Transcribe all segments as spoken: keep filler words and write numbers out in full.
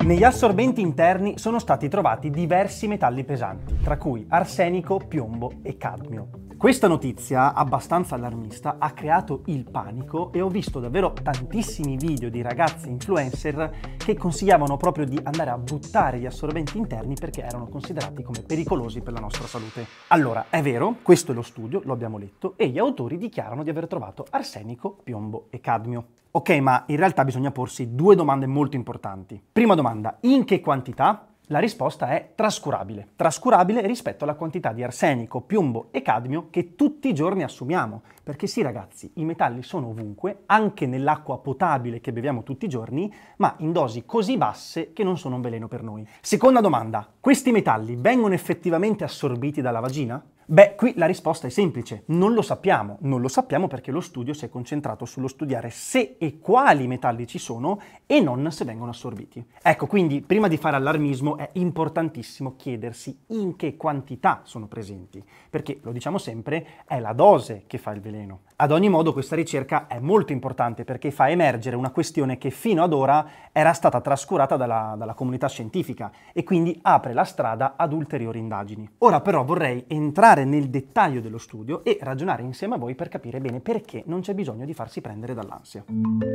Negli assorbenti interni sono stati trovati diversi metalli pesanti, tra cui arsenico, piombo e cadmio. Questa notizia, abbastanza allarmista, ha creato il panico e ho visto davvero tantissimi video di ragazzi influencer che consigliavano proprio di andare a buttare gli assorbenti interni perché erano considerati come pericolosi per la nostra salute. Allora, è vero, questo è lo studio, lo abbiamo letto, e gli autori dichiarano di aver trovato arsenico, piombo e cadmio. Ok, ma in realtà bisogna porsi due domande molto importanti. Prima domanda, in che quantità? La risposta è trascurabile. Trascurabile rispetto alla quantità di arsenico, piombo e cadmio che tutti i giorni assumiamo. Perché sì ragazzi, i metalli sono ovunque, anche nell'acqua potabile che beviamo tutti i giorni, ma in dosi così basse che non sono un veleno per noi. Seconda domanda, questi metalli vengono effettivamente assorbiti dalla vagina? Beh, qui la risposta è semplice, non lo sappiamo. Non lo sappiamo perché lo studio si è concentrato sullo studiare se e quali metalli ci sono e non se vengono assorbiti. Ecco, quindi prima di fare allarmismo è importantissimo chiedersi in che quantità sono presenti, perché, lo diciamo sempre, è la dose che fa il veleno. Ad ogni modo questa ricerca è molto importante perché fa emergere una questione che fino ad ora era stata trascurata dalla, dalla comunità scientifica e quindi apre la strada ad ulteriori indagini. Ora però vorrei entrare nel dettaglio dello studio e ragionare insieme a voi per capire bene perché non c'è bisogno di farsi prendere dall'ansia.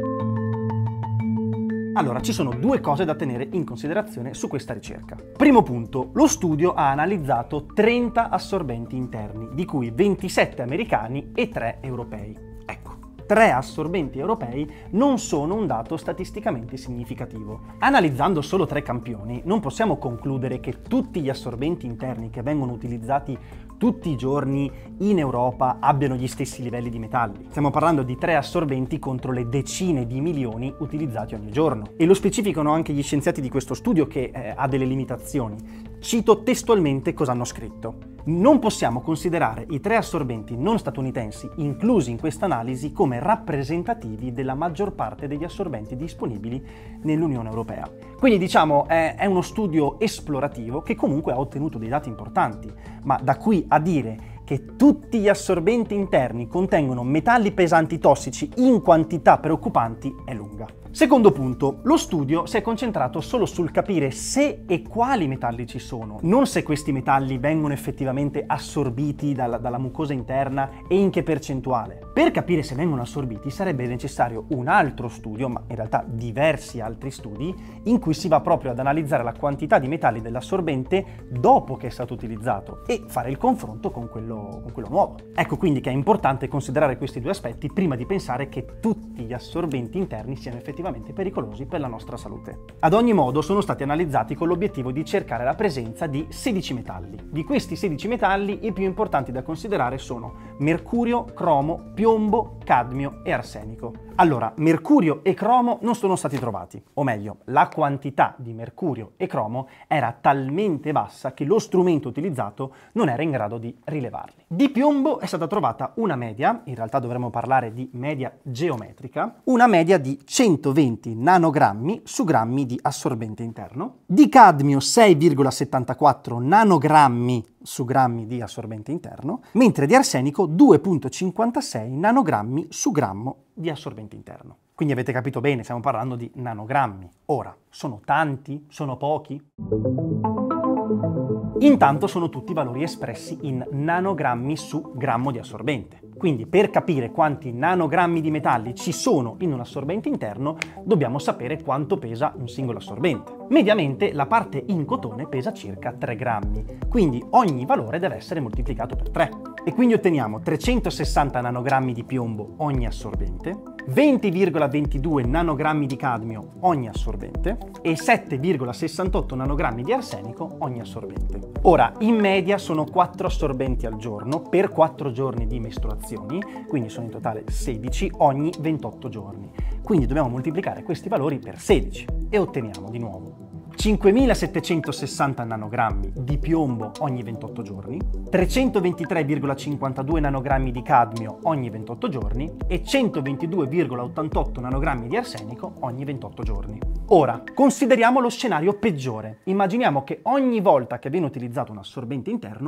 Allora, ci sono due cose da tenere in considerazione su questa ricerca. Primo punto, lo studio ha analizzato trenta assorbenti interni, di cui ventisette americani e tre europei. Ecco, tre assorbenti europei non sono un dato statisticamente significativo. Analizzando solo tre campioni, non possiamo concludere che tutti gli assorbenti interni che vengono utilizzati tutti i giorni in Europa abbiano gli stessi livelli di metalli. Stiamo parlando di tre assorbenti contro le decine di milioni utilizzati ogni giorno. E lo specificano anche gli scienziati di questo studio che eh, ha delle limitazioni. Cito testualmente cosa hanno scritto. Non possiamo considerare i tre assorbenti non statunitensi inclusi in questa analisi come rappresentativi della maggior parte degli assorbenti disponibili nell'Unione Europea. Quindi diciamo è, è uno studio esplorativo che comunque ha ottenuto dei dati importanti, ma da qui a dire che tutti gli assorbenti interni contengono metalli pesanti tossici in quantità preoccupanti è lunga. Secondo punto, lo studio si è concentrato solo sul capire se e quali metalli ci sono, non se questi metalli vengono effettivamente assorbiti dalla, dalla mucosa interna e in che percentuale. Per capire se vengono assorbiti sarebbe necessario un altro studio, ma in realtà diversi altri studi, in cui si va proprio ad analizzare la quantità di metalli dell'assorbente dopo che è stato utilizzato e fare il confronto con quello, con quello nuovo. Ecco quindi che è importante considerare questi due aspetti prima di pensare che tutti gli assorbenti interni siano effettivamente pericolosi per la nostra salute. Ad ogni modo sono stati analizzati con l'obiettivo di cercare la presenza di sedici metalli. Di questi sedici metalli i più importanti da considerare sono mercurio, cromo, piombo, cadmio e arsenico. Allora, mercurio e cromo non sono stati trovati, o meglio, la quantità di mercurio e cromo era talmente bassa che lo strumento utilizzato non era in grado di rilevarli. Di piombo è stata trovata una media, in realtà dovremmo parlare di media geometrica, una media di centoventi nanogrammi su grammi di assorbente interno, di cadmio sei virgola settantaquattro nanogrammi su grammi di assorbente interno, mentre di arsenico due virgola cinquantasei nanogrammi su grammo di assorbente interno. Quindi avete capito bene, stiamo parlando di nanogrammi. Ora, sono tanti? Sono pochi? Intanto sono tutti valori espressi in nanogrammi su grammo di assorbente. Quindi per capire quanti nanogrammi di metalli ci sono in un assorbente interno, dobbiamo sapere quanto pesa un singolo assorbente. Mediamente la parte in cotone pesa circa tre grammi, quindi ogni valore deve essere moltiplicato per tre. E quindi otteniamo trecentosessanta nanogrammi di piombo ogni assorbente, venti virgola ventidue nanogrammi di cadmio ogni assorbente e sette virgola sessantotto nanogrammi di arsenico ogni assorbente. Ora, in media sono quattro assorbenti al giorno per quattro giorni di mestruazioni, quindi sono in totale sedici ogni ventotto giorni. Quindi dobbiamo moltiplicare questi valori per sedici e otteniamo di nuovo cinquemilasettecentosessanta nanogrammi di piombo ogni ventotto giorni, trecentoventitré virgola cinquantadue nanogrammi di cadmio ogni ventotto giorni e centoventidue virgola ottantotto nanogrammi di arsenico ogni ventotto giorni. Ora, consideriamo lo scenario peggiore. Immaginiamo che ogni volta che viene utilizzato un assorbente interno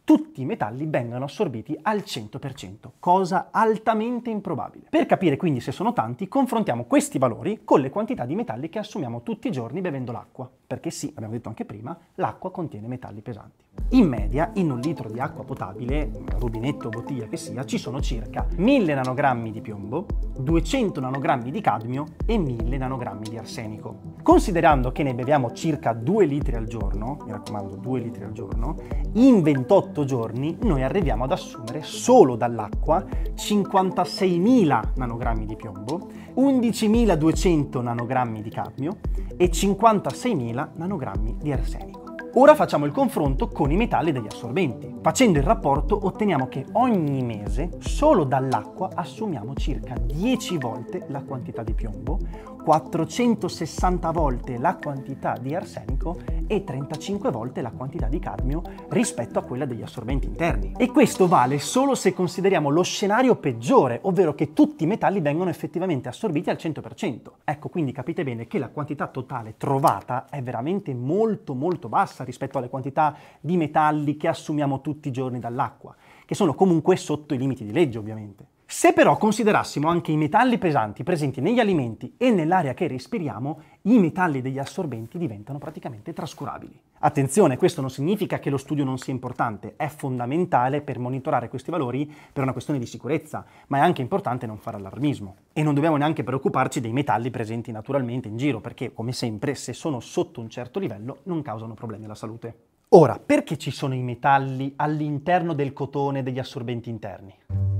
tutti i metalli vengano assorbiti al cento per cento, cosa altamente improbabile. Per capire quindi se sono tanti, confrontiamo questi valori con le quantità di metalli che assumiamo tutti i giorni bevendo l'acqua, perché sì, abbiamo detto anche prima, l'acqua contiene metalli pesanti. In media, in un litro di acqua potabile, rubinetto o bottiglia che sia, ci sono circa mille nanogrammi di piombo, duecento nanogrammi di cadmio e mille nanogrammi di arsenico. Considerando che ne beviamo circa due litri al giorno, mi raccomando due litri al giorno, in ventotto giorni noi arriviamo ad assumere solo dall'acqua cinquantaseimila nanogrammi di piombo, undicimiladuecento nanogrammi di cadmio e cinquantaseimila nanogrammi di arsenico. Ora facciamo il confronto con i metalli degli assorbenti. Facendo il rapporto otteniamo che ogni mese solo dall'acqua assumiamo circa dieci volte la quantità di piombo, quattrocentosessanta volte la quantità di arsenico e trentacinque volte la quantità di cadmio rispetto a quella degli assorbenti interni. E questo vale solo se consideriamo lo scenario peggiore, ovvero che tutti i metalli vengono effettivamente assorbiti al cento per cento. Ecco, quindi capite bene che la quantità totale trovata è veramente molto molto bassa rispetto alle quantità di metalli che assumiamo tutti i giorni dall'acqua, che sono comunque sotto i limiti di legge ovviamente. Se però considerassimo anche i metalli pesanti presenti negli alimenti e nell'aria che respiriamo, i metalli degli assorbenti diventano praticamente trascurabili. Attenzione, questo non significa che lo studio non sia importante, è fondamentale per monitorare questi valori per una questione di sicurezza, ma è anche importante non fare allarmismo. E non dobbiamo neanche preoccuparci dei metalli presenti naturalmente in giro, perché, come sempre, se sono sotto un certo livello non causano problemi alla salute. Ora, perché ci sono i metalli all'interno del cotone degli assorbenti interni?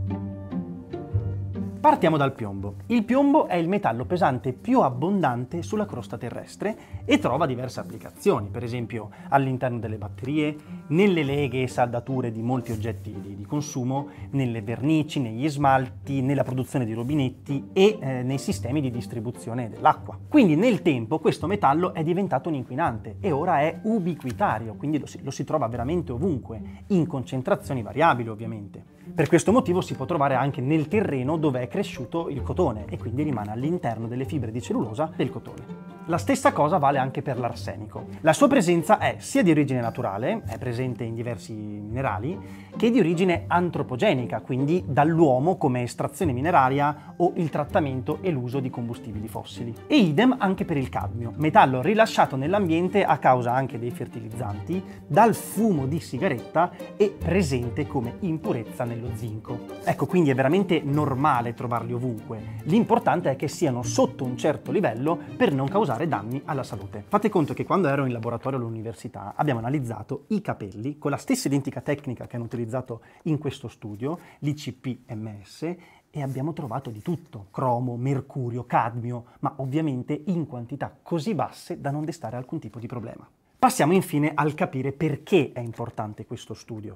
Partiamo dal piombo. Il piombo è il metallo pesante più abbondante sulla crosta terrestre e trova diverse applicazioni, per esempio all'interno delle batterie, nelle leghe e saldature di molti oggetti di, di consumo, nelle vernici, negli smalti, nella produzione di rubinetti e eh, nei sistemi di distribuzione dell'acqua. Quindi nel tempo questo metallo è diventato un inquinante e ora è ubiquitario, quindi lo si, lo si trova veramente ovunque, in concentrazioni variabili ovviamente. Per questo motivo si può trovare anche nel terreno dove è cresciuto il cotone e quindi rimane all'interno delle fibre di cellulosa del cotone. La stessa cosa vale anche per l'arsenico. La sua presenza è sia di origine naturale, è presente in diversi minerali, che di origine antropogenica, quindi dall'uomo come estrazione mineraria o il trattamento e l'uso di combustibili fossili. E idem anche per il cadmio, metallo rilasciato nell'ambiente a causa anche dei fertilizzanti, dal fumo di sigaretta e presente come impurezza nello zinco. Ecco, quindi è veramente normale trovarli ovunque. L'importante è che siano sotto un certo livello per non causare danni alla salute. Fate conto che quando ero in laboratorio all'università abbiamo analizzato i capelli con la stessa identica tecnica che hanno utilizzato in questo studio, l'I C P M S, e abbiamo trovato di tutto: cromo, mercurio, cadmio, ma ovviamente in quantità così basse da non destare alcun tipo di problema. Passiamo infine al capire perché è importante questo studio.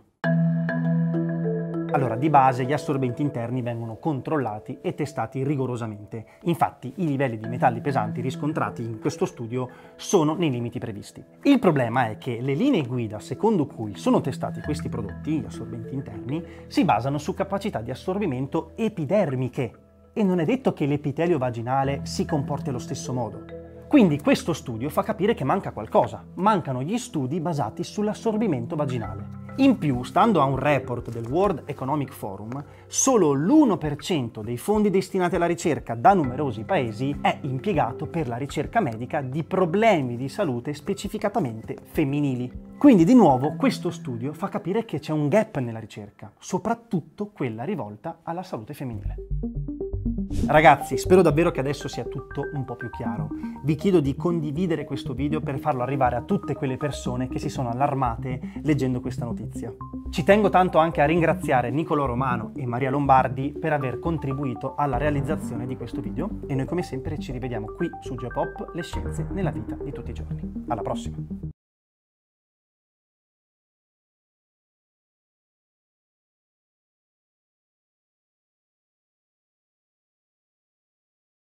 Allora, di base gli assorbenti interni vengono controllati e testati rigorosamente. Infatti, i livelli di metalli pesanti riscontrati in questo studio sono nei limiti previsti. Il problema è che le linee guida secondo cui sono testati questi prodotti, gli assorbenti interni, si basano su capacità di assorbimento epidermiche e non è detto che l'epitelio vaginale si comporti allo stesso modo. Quindi questo studio fa capire che manca qualcosa. Mancano gli studi basati sull'assorbimento vaginale. In più, stando a un report del World Economic Forum, solo l'uno per cento dei fondi destinati alla ricerca da numerosi paesi è impiegato per la ricerca medica di problemi di salute specificatamente femminili. Quindi, di nuovo, questo studio fa capire che c'è un gap nella ricerca, soprattutto quella rivolta alla salute femminile. Ragazzi, spero davvero che adesso sia tutto un po' più chiaro. Vi chiedo di condividere questo video per farlo arrivare a tutte quelle persone che si sono allarmate leggendo questa notizia. Ci tengo tanto anche a ringraziare Nicolò Romano e Maria Lombardi per aver contribuito alla realizzazione di questo video e noi come sempre ci rivediamo qui su Geopop, le scienze nella vita di tutti i giorni. Alla prossima!